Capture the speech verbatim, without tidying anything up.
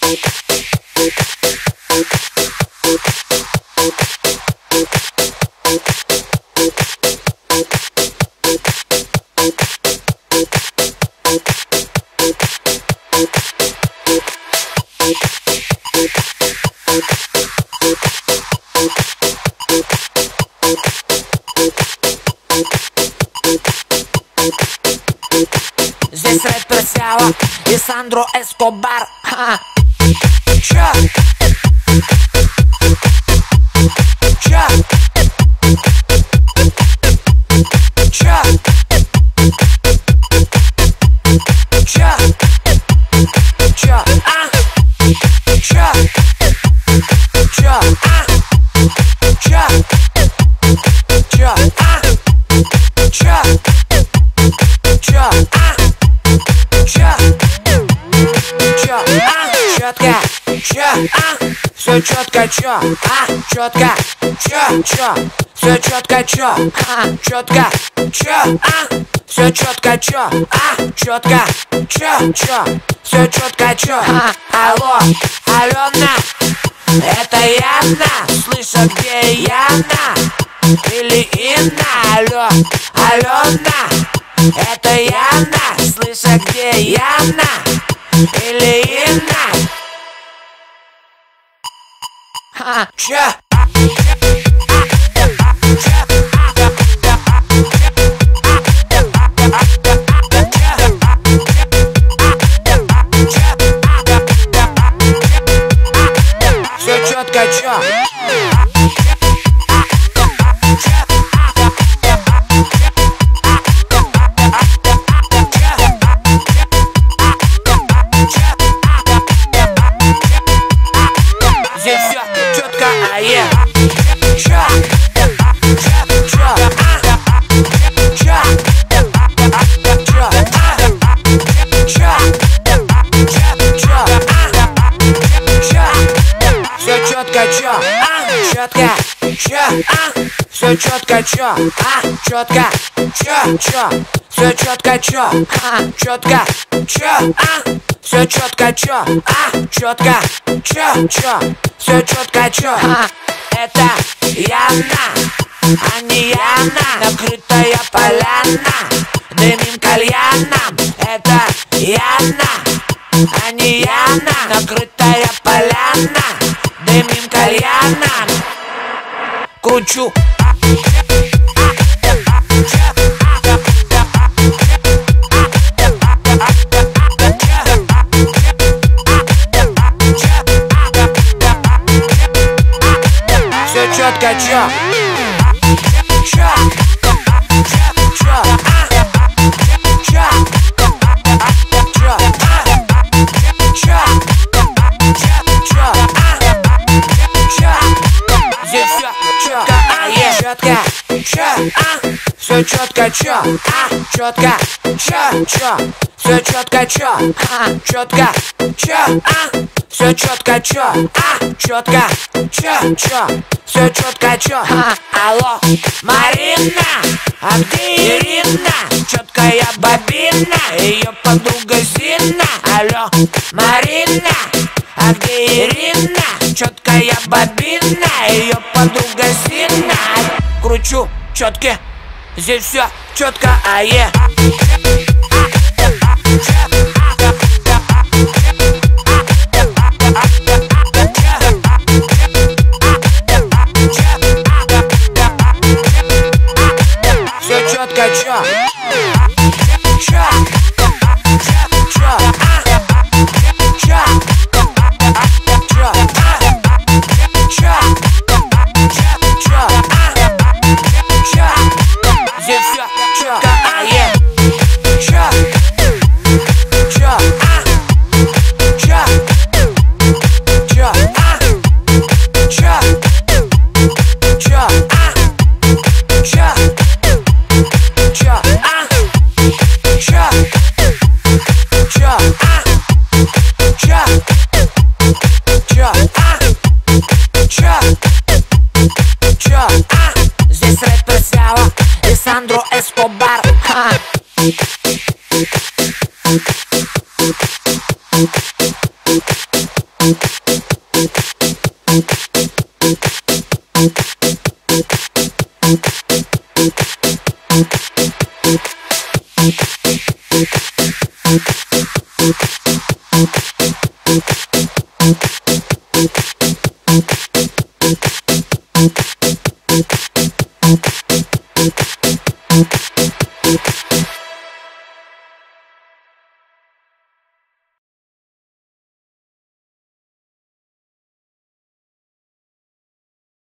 Здесь рэпер Сява и Сандро Эскобар. Ха. Чё? Чё? Чё? Чё? Чё? А? Чё? Чё? А? Чё? Чё? А? Чё? Чё? А? Чё? Чё? А? Чётко? Чё? А? Всё чётко, чё? А? Чётко? Чё? Чё? Всё чётко, чё? А? Чётко? Чё? А? Всё чётко, чё? А? Чётко? Чё? Чё? Всё чётко, чё? А? Алло, Алена, это Яна? Слышь, где Яна? Или Инна? Алло, Алена, это Яна? Слышь, где Яна? Или Инна? Ха, чё? Всё чётко, чё? Здесь всё чётко, а е. Чё? Чё? Чё? А? Чё? Чё? А? Чё? Чё? Чё? А? Чё? Всё чётко, чё? А? Чётко? Чё? А? Всё чётко, чё? А? Чётко? Чё? Чё? Всё чётко, чё? А? Чётко? Чё? А? Всё чётко, чё? А? Чётко? Чё? Чё? Всё чётко, чё? А? Это Яна, а не Яна. Накрытая поляна дымим кальяном. Это Яна, а не Яна. Накрытая поляна дымим кальяном. Кручу. Всё чётко, чё? Чё? Чё? А? Чё? Чё? А? Чё? Чё? А? Чё? Здесь всё чётко, а е. Чётко, чё? А? Всё чётко, чё? А? Чётко, чё? Чё? Всё чётко, чё? А? Чётко, чё? А? Всё чётко, чё? А? Чётко, чё? Чё? Всё чётко, чё? А? Алло, Марина, а где Ирина? Чёткая бобина, её подруга Зина. Алло, Марина, а где Ирина? Чёткая бобина, её подруга Зина. Кручу чётки, здесь всё чётко, а е. Всё чётко, чё? Чё? Чё? А? Чё? Чё? А? Чё? Чё? А? Чё? Здесь всё чётко, а е. We'll be right back.